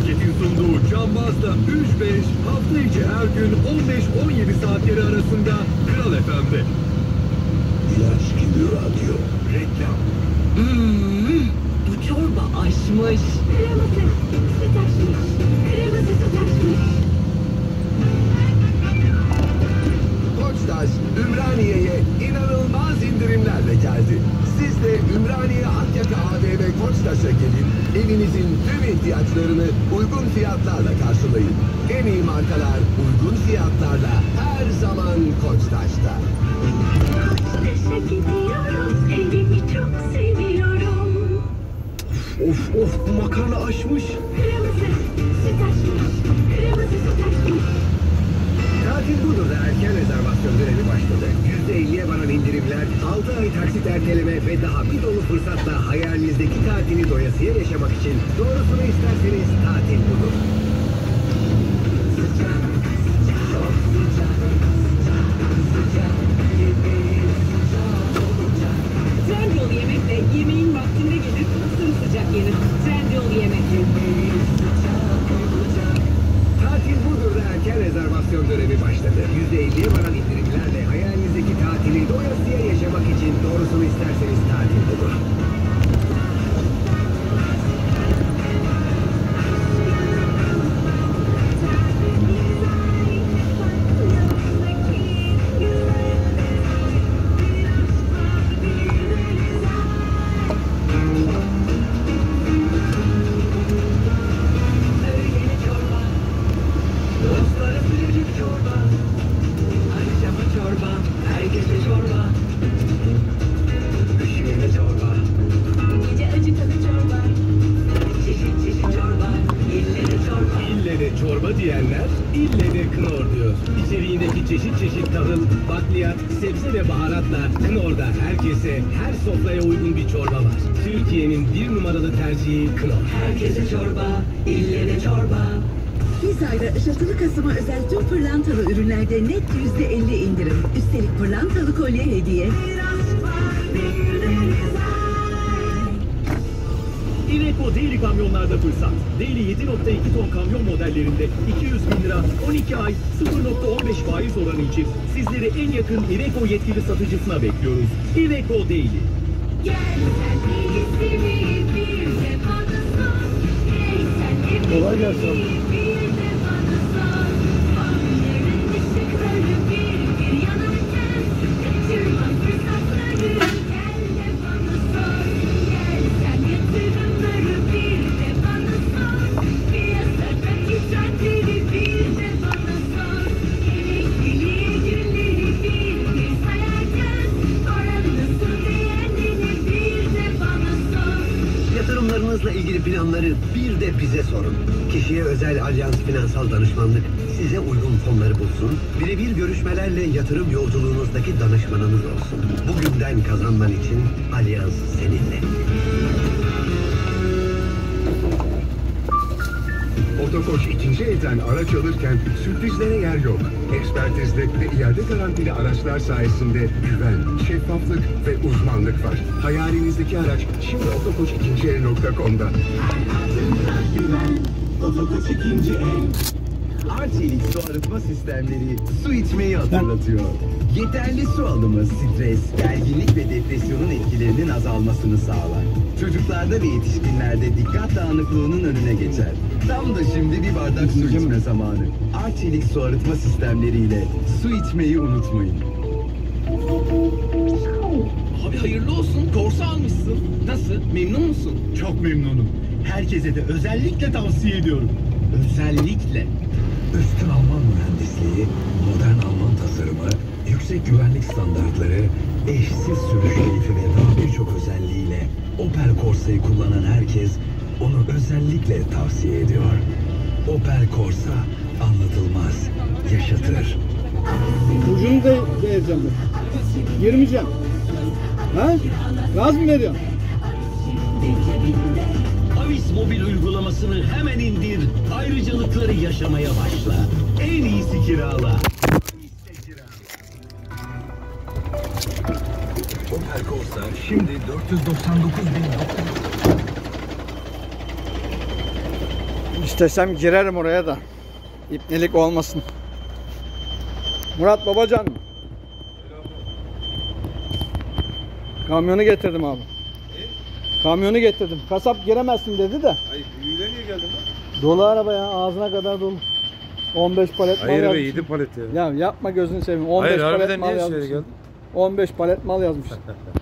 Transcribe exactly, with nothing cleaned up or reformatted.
Şirketin sunduğu Cambaz'da üç beş hafta içi her gün on beş on yedi saatleri arasında Kral F M'de. İlaç gibi radyo. Reklam. Hmm, bu çorba aşmış. Kreması süt açmış. Kreması süt açmış. Koçtaş, Ümraniye'ye inanılmaz indirimlerle geldi. Siz de Ümraniye Akyaka A V M Koçtaş'a gelin, evinizin tüm ihtiyaçlarını uygun fiyatlarla karşılayın. En iyi markalar uygun fiyatlarla her zaman Koçtaş'ta. Koçtaş'a gidiyorum. Evimi çok seviyorum. Of of, bu makarna aşmış. Kreması süt açmış. Kreması süt açmış. Tatil Budur'da erken rezervasyon dönemi başladı. yüzde elliye varan indirimler, altı ay taksit erteleme ve daha bir dolu fırsatla hayalinizdeki tatili doyasıya yaşamak için doğrusunu isterseniz Tatil Budur. Trendyol yemekle yemeğin vaktinde gelir, sımsıcak yenir. Trendyol yemek. Tatil Budur'da erken rezervasyon dönemi başladı. yüzde elliye varan indirimlerle hayalinizdeki tatili doyasıya yaşamak için doğrusunu isterseniz Tatil Budur. Gece acıkalı çorba. Çeşit çeşit çorba. İlle de çorba. İlle de çorba diyenler ille de Knorr diyor. İçeriğindeki çeşit çeşit tahıl, bakliyat, sebze ve baharatla Knorr'da herkese, her sofraya uygun bir çorba var. Türkiye'nin bir numaralı tercihi Knorr. Herkese çorba, ille de çorba. Hisar'da ışıltılı Kasım'a özel tüm pırlantalı ürünlerde net yüzde elli indirim. Üstelik pırlantalı kolye hediye. Iveco Daily kamyonlarda fırsat. Daily yedi nokta iki ton kamyon modellerinde iki yüz bin lira, on iki ay, sıfır nokta on beş faiz oranı için sizleri en yakın Iveco yetkili satıcısına bekliyoruz. Iveco Daily. Gel sen iyisini bir de bana sor. Hey sen de Kolay gelsin. bir de bana sor. Onların ışıkları bir bir yanarken kaçırma fırsatları. Gel de bana sor. Gel sen yatırımları bir de bana sor. Piyasadaki trendleri bir de bana sor. Emekliliğe günleri bir bir sayarken oranı nasıl değerlenir bir de bana sor. Yatırımlarınızla ilgili planları bir de bize sorun. Kişiye özel Alyans Finansal Danışmanlık size uygun fonları bulsun, birebir görüşmelerle yatırım yolculuğunuzdaki danışmanınız olsun. Bugünden kazanman için Alyans seninle. Otokoç ikinci elden araç alırken sürprizlere yer yok. Ekspertizde ve iade garantili araçlar sayesinde güven, şeffaflık ve uzmanlık var. Hayalinizdeki araç şimdi otokoç ikinci el nokta com'da. Otokoç ikinci el. Arçelik su arıtma sistemleri su içmeyi hatırlatıyor. Yeterli su alımı stres, gerginlik ve depresyonun etkilerinin azalmasını sağlar. Çocuklarda ve yetişkinlerde dikkat dağınıklığının önüne geçer. Tam da şimdi bir bardak su içme zamanı. Arçelik su arıtma sistemleriyle su içmeyi unutmayın. Abi hayırlı olsun. Korsa almışsın. Nasıl? Memnun musun? Çok memnunum. Herkese de özellikle tavsiye ediyorum. Özellikle. Üstün Alman mühendisliği, modern Alman tasarımı, yüksek güvenlik standartları, eşsiz sürüş keyfi ve daha birçok özelliğiyle Opel Corsa'yı kullanan herkes onu özellikle tavsiye ediyor. Opel Corsa anlatılmaz, yaşatır. Ucunu da vereceğim ben. Girmeyeceğim. Ha? Gaz mı veriyorsun? Avis mobil uygulamasını hemen indir. Ayrıcalıkları yaşamaya başla. En iyisi kirala. Opel Corsa şimdi dört yüz doksan dokuz bin. İstesem girerim oraya da. İpnelik olmasın. Murat Babacan. Kamyonu getirdim abi. Kamyonu getirdim. Kasap giremezsin dedi de. Hayır, büyüyle niye geldin lan? Dolu araba ya, ağzına kadar dolu. on beş palet mal Hayır be, yazmış. yedi palet ya. Ya yapma gözünü seveyim. on beş Hayır, palet harbiden mal niye yazmış. şöyle geldin? on beş palet mal yazmış.